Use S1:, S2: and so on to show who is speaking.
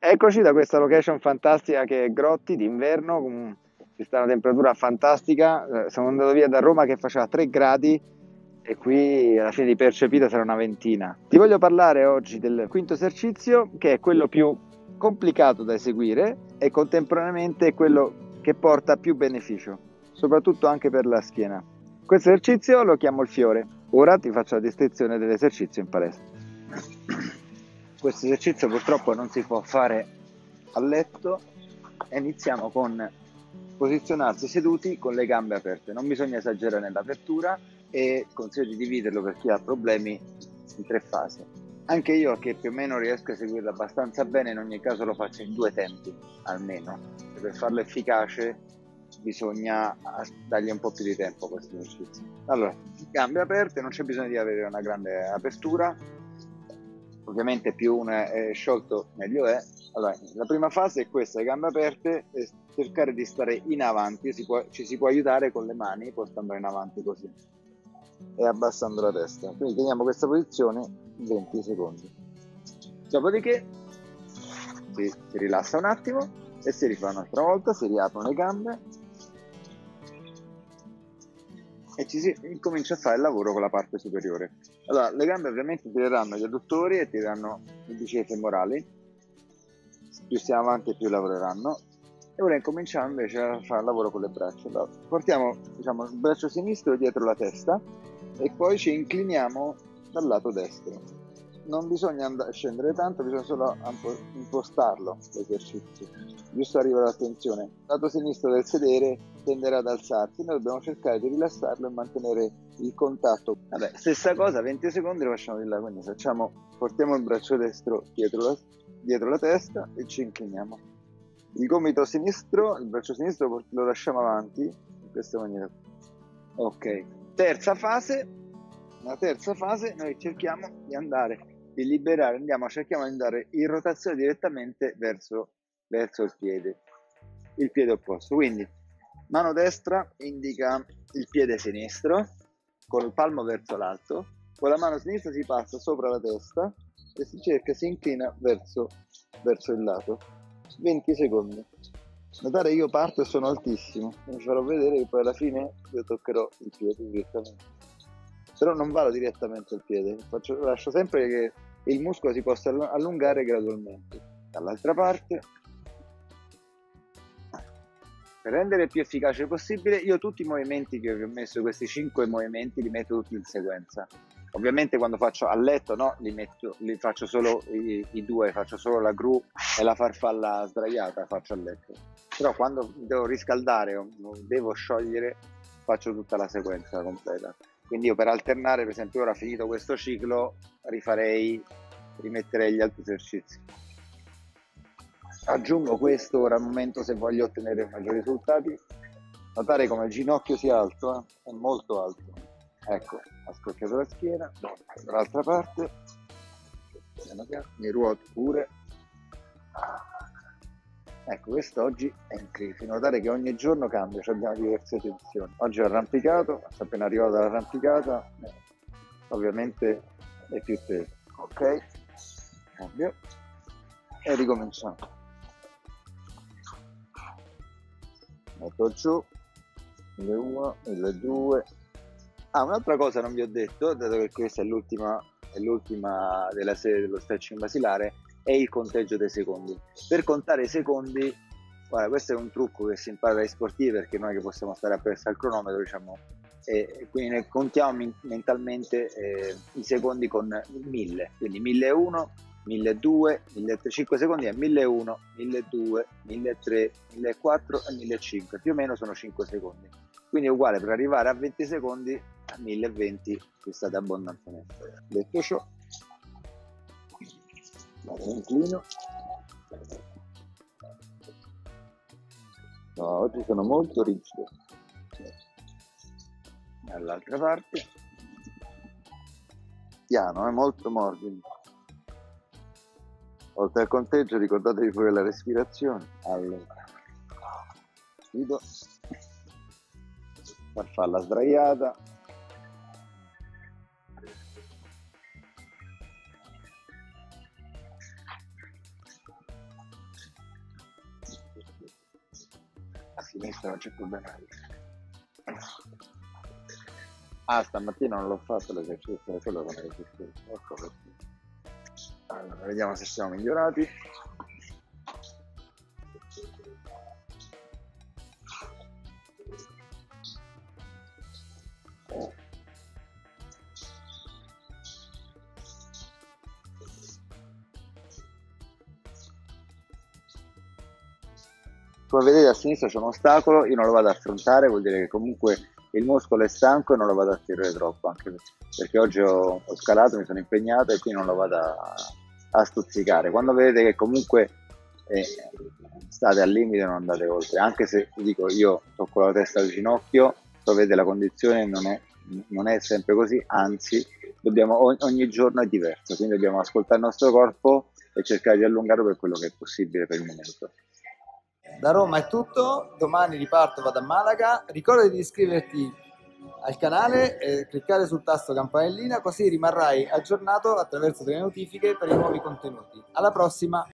S1: Eccoci da questa location fantastica che è Grotti d'inverno, ci sta una temperatura fantastica, sono andato via da Roma che faceva 3 gradi e qui alla fine di percepita sarà una ventina. Ti voglio parlare oggi del quinto esercizio che è quello più complicato da eseguire e contemporaneamente quello che porta più beneficio, soprattutto anche per la schiena. Questo esercizio lo chiamo il fiore. Ora ti faccio la descrizione dell'esercizio in palestra. Questo esercizio purtroppo non si può fare a letto e iniziamo con posizionarsi seduti con le gambe aperte. Non bisogna esagerare nell'apertura e consiglio di dividerlo per chi ha problemi in 3 fasi. Anche io che più o meno riesco a eseguirlo abbastanza bene, in ogni caso lo faccio in 2 tempi almeno. E per farlo efficace bisogna dargli un po' più di tempo a questo esercizio. Allora, gambe aperte, non c'è bisogno di avere una grande apertura. Ovviamente più uno è sciolto meglio è. Allora, la prima fase è questa, le gambe aperte, e cercare di stare in avanti, ci si può aiutare con le mani, portando in avanti così e abbassando la testa. Quindi teniamo questa posizione 20 secondi. Dopodiché si rilassa un attimo e si rifà un'altra volta, si riaprono le gambe e si incomincia a fare il lavoro con la parte superiore. Allora, le gambe ovviamente tireranno gli adduttori e tireranno i bicipiti femorali, più stiamo avanti più lavoreranno. E ora incominciamo invece a fare il lavoro con le braccia. Allora, portiamo il braccio sinistro dietro la testa e poi ci incliniamo dal lato destro. Non bisogna scendere tanto, bisogna solo impostarlo l'esercizio, giusto arriva l'attenzione. Il lato sinistro del sedere tenderà ad alzarsi, noi dobbiamo cercare di rilassarlo e mantenere il contatto. Vabbè, stessa cosa, 20 secondi lo facciamo di là, quindi portiamo il braccio destro dietro la testa e ci incliniamo. Il gomito sinistro, il braccio sinistro lo lasciamo avanti in questa maniera. Ok, terza fase. Nella terza fase noi cerchiamo di andare di liberare, cerchiamo di andare in rotazione direttamente verso il piede opposto. Quindi mano destra indica il piede sinistro con il palmo verso l'alto, con la mano sinistra si passa sopra la testa e si inclina verso il lato. 20 secondi. Notare io parto e sono altissimo, vi farò vedere che poi alla fine io toccherò il piede direttamente. Però non vado direttamente al piede, lascio sempre che il muscolo si possa allungare gradualmente. Dall'altra parte, per rendere il più efficace possibile, io tutti i movimenti che vi ho messo, questi 5 movimenti, li metto tutti in sequenza. Ovviamente quando faccio a letto, no, li faccio solo i 2, faccio solo la gru e la farfalla sdraiata, faccio a letto. Però quando devo riscaldare o devo sciogliere, faccio tutta la sequenza completa. Quindi io per alternare, per esempio ora finito questo ciclo, rimetterei gli altri esercizi. Aggiungo questo ora al momento se voglio ottenere maggiori risultati. Notare come il ginocchio sia alto, è molto alto. Ecco, ho scocciato la schiena, dall'altra parte, mi ruoto pure. Ecco, quest'oggi è incredibile. Notare che ogni giorno cambia, abbiamo diverse tensioni. Oggi ho arrampicato, sono appena arrivato dall'arrampicata, ovviamente è più teso. Ok, cambio e ricominciamo. Metto giù, 1001, 1002. Un'altra cosa non vi ho detto, dato che questa è l'ultima della serie dello stretching basilare, è il conteggio dei secondi. Per contare i secondi, guarda, questo è un trucco che si impara dai sportivi, perché non è che possiamo stare appresso al cronometro, e quindi ne contiamo mentalmente i secondi con 1000, quindi 1001, 1200, 1300, 5 secondi è 1001, 1200, 1300, 1400 e 1500, più o meno sono 5 secondi. Quindi è uguale, per arrivare a 20 secondi, a 1020 ci state abbondantemente. Detto ciò, vado inclino. No, oggi sono molto rigido. Dall'altra parte, piano, molto morbido. Oltre al conteggio ricordatevi pure la respirazione. Allora, chiudo, farfalla sdraiata, sinistra, non c'è problema. Ah, stamattina non l'ho fatto l'esercizio, è quello con l'esercizio. Ecco perché. Allora, vediamo se siamo migliorati. Come vedete a sinistra c'è un ostacolo, io non lo vado ad affrontare, vuol dire che comunque il muscolo è stanco e non lo vado a tirare troppo, anche perché oggi ho scalato, mi sono impegnato e quindi non lo vado a stuzzicare. Quando vedete che comunque state al limite non andate oltre, anche se vi dico io tocco la testa al ginocchio, vedete la condizione non è sempre così, anzi ogni giorno è diverso, quindi dobbiamo ascoltare il nostro corpo e cercare di allungarlo per quello che è possibile per il momento.
S2: Da Roma è tutto, domani riparto, vado a Malaga. Ricordati di iscriverti al canale e cliccare sul tasto campanellina, così rimarrai aggiornato attraverso delle notifiche per i nuovi contenuti. Alla prossima!